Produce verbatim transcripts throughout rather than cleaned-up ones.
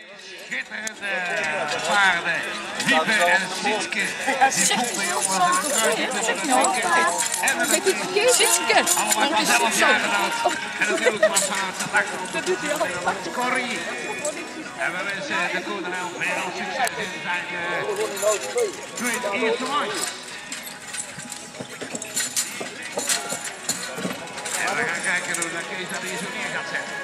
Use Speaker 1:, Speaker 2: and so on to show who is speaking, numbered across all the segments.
Speaker 1: Schitterende paarden, Wieper en Sietske. Die vonden jongens en een kruisje tussen de Sietske. En de Sietske. Allemaal van zelf jaar gedaan. En natuurlijk was van het achter op de Nederlandse Corrie. En we wensen de Koen en Elf veel succes in zijn tweede eerste match. En we gaan kijken hoe dat Kees dat hier zo neer gaat zetten.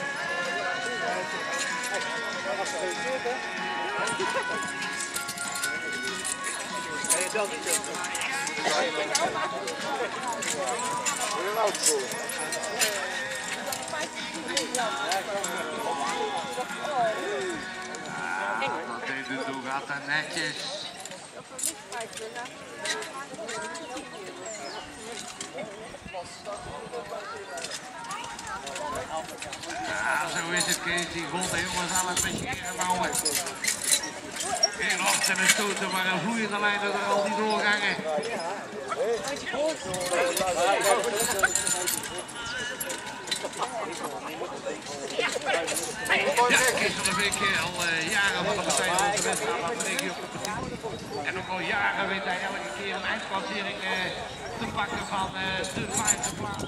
Speaker 1: Dat dit doe gaat dan netjes. Ja, zo is het, Kees. Die golden jongens aan het bescheren bouwen. Geen ochtend en stoten, maar een vloeiende lijn door al die doorgangen. Ja, Kees van der Beek al uh, jaren van de partij van de wedstrijd van de regio competitie. En ook al jaren weet hij elke keer een eindklassering uh, te pakken van uh, de vijfde plaats.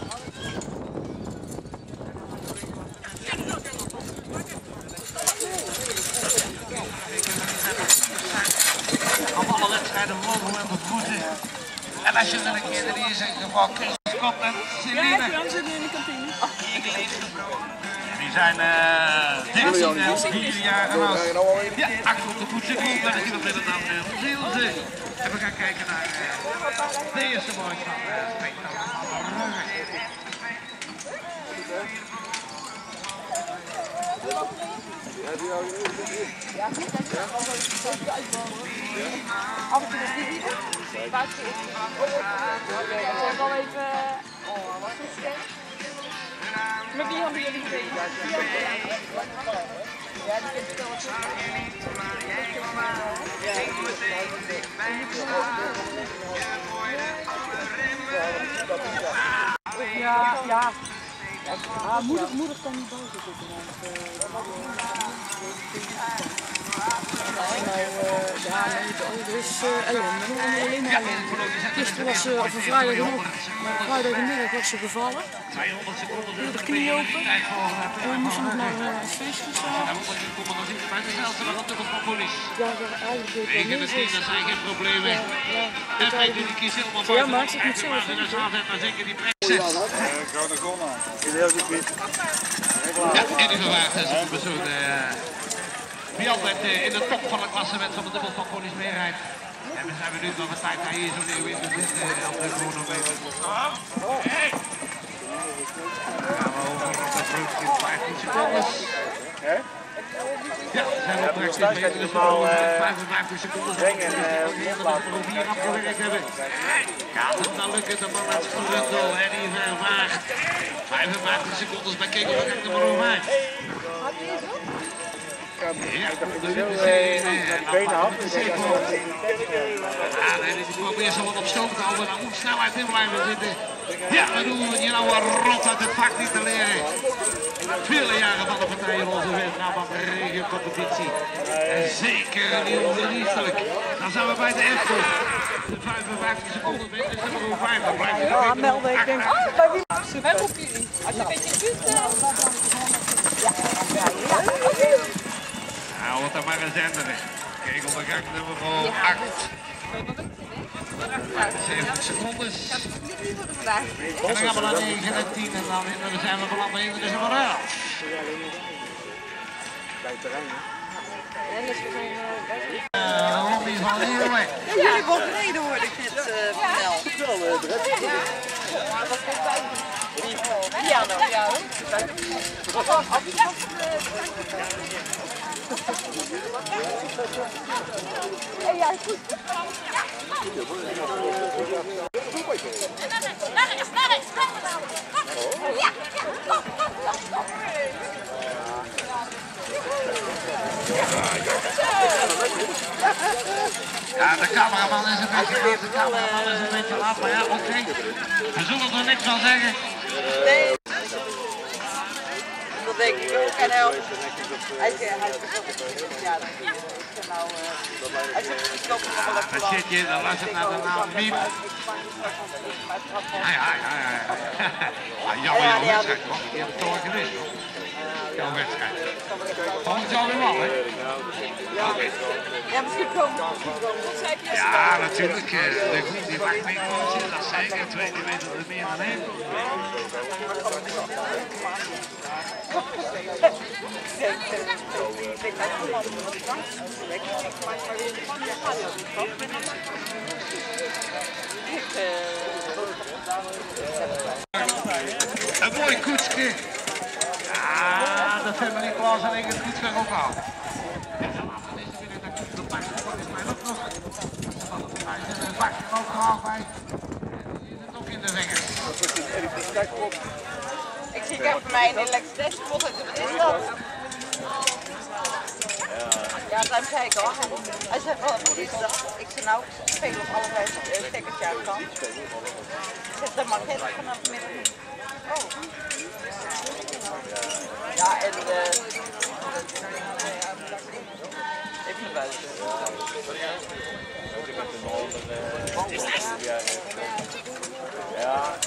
Speaker 1: Op alle wedstrijden mogen we begroeten. En als je er een keer erin zegt, geval Chris Scott en Celine.
Speaker 2: Ja, die zitten in de kantine.
Speaker 1: Die zijn uh, dertien en vier jaar oud. Ja, achter op de voetje komt. Dan is iemand met het naam Zielse. En we gaan kijken naar uh, de eerste mooi van uh, Spektakel van Ruggen.
Speaker 2: Ja, goed, dat is wel zo uitwonen. Af en toe is die hier. Buiten is die. Dat is wel even... Oh, wat is het? Maar wie hebben jullie twee? Ja, die kent het wel wat Ja, ja. Ja, moeder, moeder kan niet boven zitten. Nou, uh, ja, nee, dat is uh, ellende. Alleen maar ellende. Gisteren was ze, of een vrijdagmiddag, vrijdagmiddag was ze gevallen. Door de knie open. En we moesten nog naar uh, het feestje staan. Ja, eigenlijk
Speaker 1: dat zijn geen problemen.
Speaker 2: Ja, maar ik moet zo even.
Speaker 1: Ja, enige waard is een persoon die altijd uh, in de top van de klassement van de dubbel van Polis meerijdt. En we zijn benieuwd wat de tijd hij hier zo neer in de zitten op de chronometer. Hey! Dan gaan we over op het brug in vijftien seconden. Ja, we zijn op rechts in meter, dus we over vijfenvijftig seconden zijn we er vier afgewerkt hebben. Gaat het dan lukken, de man uit Toronto en die vervaagt. vijfenvijftig seconden bij Kegel, dan gaat de man vijf. Ja, de benen af. Ja, nee, die probeert zo wat op stoom te houden, dan moet snelheid in blijven zitten. Ja, we doen het hier nou een rot uit het vak niet te leren. Vele jaren van de partij in onze wedstrijd van de regiocompetitie. En zeker niet onverdienstelijk. Dan zijn we bij de F. De vijfenvijftig seconden mee, dus nummer vijf. Dan blijft hij
Speaker 2: ja, melden. Ik denk, oh, bij wie? Wij roepen jullie. Als je een beetje buurt... Ja, ja, ja.
Speaker 1: Nou, wat dan maar een zender. Kijk op de gang nummer acht. vijfenzeventig seconden. En dan gaan we naar negen en tien en dan zijn we beland in de nummer elf.
Speaker 2: Bij het terrein, hè?
Speaker 1: Uh, Robbie van Leeuwen.
Speaker 2: Ja, jullie hebben ook gereden, hoorde ik net uh, verteld. Ja. Ja, dat komt bij. Ja, nou, ja, hoor. Hey, ja, goed.
Speaker 3: Naar rechts, naar rechts, ja.
Speaker 1: Ja, de cameraman is een beetje laat, de cameraman is een beetje laat, maar ja, oké. Okay. We zullen er niks van zeggen.
Speaker 2: Nee.
Speaker 4: denk ik ook. En hij, hij, hij ja, ik nou, hij zegt, ik koop nog wel even.
Speaker 1: Dan zit je, dan luistert naar de naam Miep. Ja, ja, ja, ja. Jammer jouw wedstrijd, hoor. Je hebt het toch gewist, hoor. Jouw wedstrijd. Volgend jaar weer wel, hè?
Speaker 4: Ja, misschien komen we.
Speaker 1: Ja, natuurlijk. De groep die mag mee coachen, dat is zeker. Twee die weten er meer dan één. Een mooi koetsje. Ja, de family Klaas en ik het goed gaan ophouden. De bakje is mij ook nog. Hij zit in het bakje ook gehaald bij. Die zit ook in de vingers.
Speaker 4: Ik zie, ik heb bij mij een elektriciteitspot uit de stad. Ja, dat zei ik al. Hij zei van, wat is dat? Ik zei nou, ik speel op allebei een stekkertje uit kan. Ik zeg, dat mag helemaal vanaf midden. Oh. Ja, en uh, even naar buiten.
Speaker 5: Ja.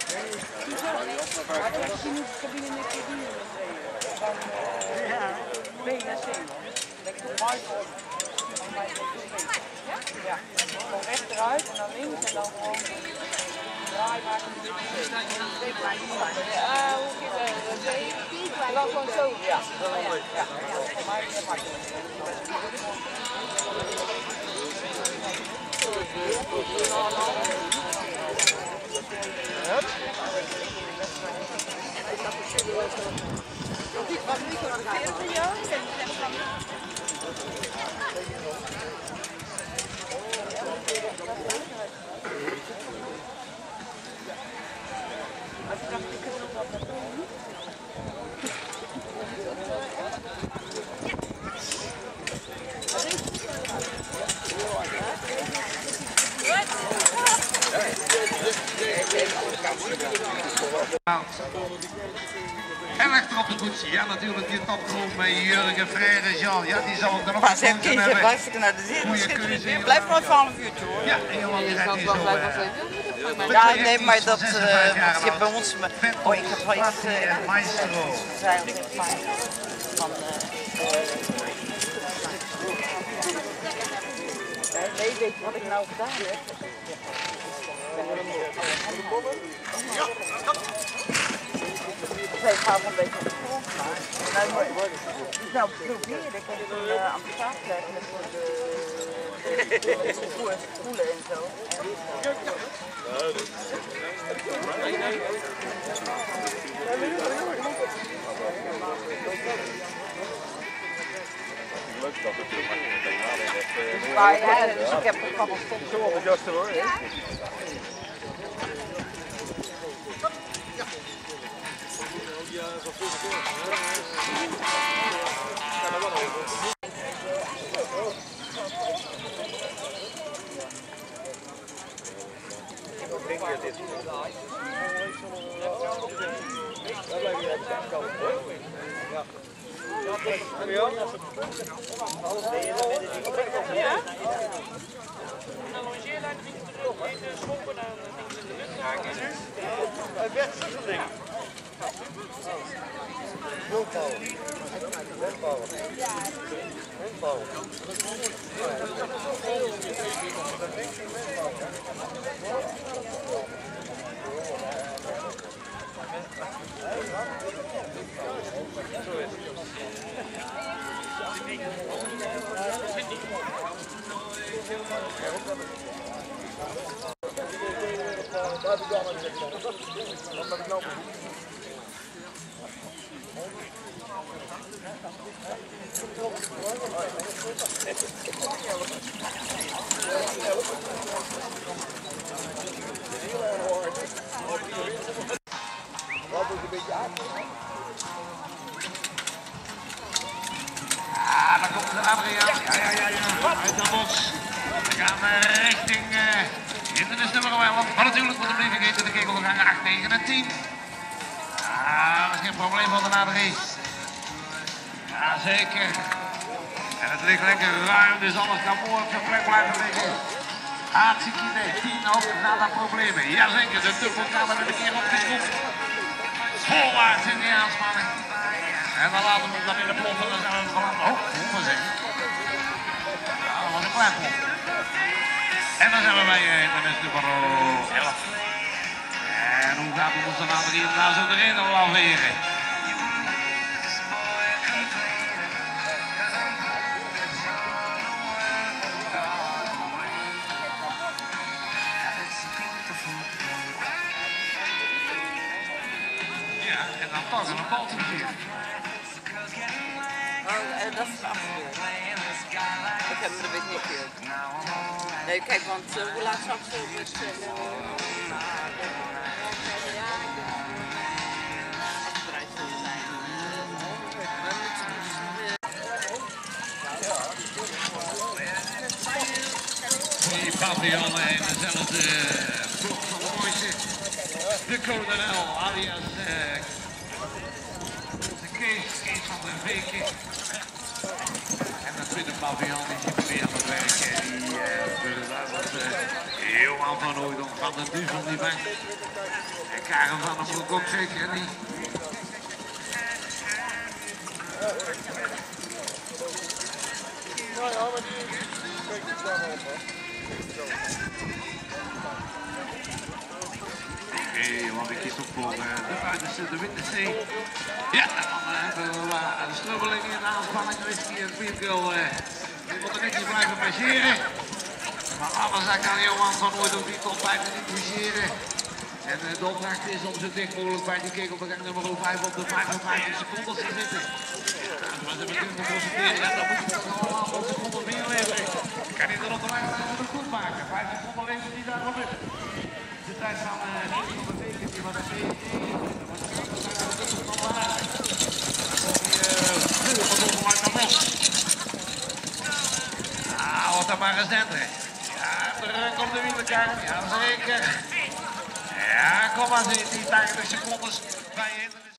Speaker 4: B naar C. Lekker mooi voor. Ja, gewoon rechteruit en dan links en dan gewoon draai maken. Ja, hoe ging het? En dan gewoon zo. Ja, ja. Maar dat maakt wat nu voor een voor jou?
Speaker 1: En achter op de koetsie, ja natuurlijk die topgroep met Jurgen, Frère, Jean, ja die zal ik dan ook
Speaker 4: maar zeg, Kees, blijf ik naar de zin. Blijf maar een half uurtje hoor.
Speaker 1: Ja, en Johan die rijdt hier zo. Uh,
Speaker 4: ja, nee, maar dat uh, je bij ons. Oh, ik heb wel iets. Uh,
Speaker 1: Maestro.
Speaker 4: Van. Nee, weet je wat ik nou gedaan heb? Ja. Ik ga een beetje op de grond maken. Nou, probeer ik het uh, aan de tafel leggen met de spoelen en zo.
Speaker 5: Leuk dat het er
Speaker 4: maar ja, dus ik heb het allemaal stop
Speaker 5: zo op adjusten hoor.
Speaker 2: Ja? Dan longeerlijn in de schoppen aan de lucht haken.
Speaker 5: Het werd zo'n ding. Windbouwen. Windbouwen. Windbouwen. Daar heb ik al aan gezegd. Wat heb ik nou bedoeld? Wat is een beetje aan?
Speaker 1: Ja, daar komt de Adriaan. Ja, ja, ja, ja. Uit de bos. We gaan uh, richting uh, hindernis nummer elf. Maar natuurlijk moet hem niet vergeten de kegelgangen acht, negen en tien. Ah, dat is geen probleem voor de nadering. Jazeker. En het ligt lekker ruim, dus alles kan mooi op zijn plek blijven liggen. Hartstikke idee. tien ook, gaat dat problemen. Jazeker, de dubbelkamer met een keer opgeschroefd. Voorwaarts in die aanspanning. En dan laten we hem dan in de plot en dan zijn we van oh, hoe zeg ik. Nou, dat was een klein plot. En dan zijn we bij uh, hindernis nummer elf. En hoe gaat het onze naam hier nou zo erin laveren? Ja, en dan toch een bal te zien.
Speaker 4: Oh, en dat is de achterdeur. Ik heb hem er weer niet gehoord. Nee, kijk, want uh, hoe laat zag ze dus... Uh,
Speaker 1: Die paviljoen en dezelfde blok van de mooiste. De kolonel alias uh, de Kees, Kees van der Veken. En dat tweede paviljoen die zit weer aan het werken. Die uh, daar was uh, Johan van Hooydonk van de Duvel niet bij. En Karen van der Broek ook zeker niet.
Speaker 5: Nou ja, maar die spreekt het wel op, hè.
Speaker 1: Oké, wat ik kies op voor uh, de buitenste, de Winterzee. Ja, en dan uh, hebben we uh, een strubbeling in de aanspanning. Whisky en Pietgirl. Uh, die moet er netjes blijven marcheren. Maar anders dan kan Johan van Hooydonk die top vijf niet marcheren. En uh, de opdracht is om zo dicht mogelijk bij die kegel op de gang nummer vijf op de vijfenvijftig seconden te zitten. Ja, maar ze kunnen te concentreren, ja, dan moet je toch allemaal wat seconden meer leveren. Kan hij er op de weg het goed maken? Vijf seconden levert hij daarop in. De tijd van uh, Niels van de Veken, die wat een beetje nog maar uit. Dan kom je veel van onderuit naar los. Ah, wat dan maar eens enter. Ja, druk op de wielerkaart, ja zeker. Ja, kom maar, die tachtig seconden bij je.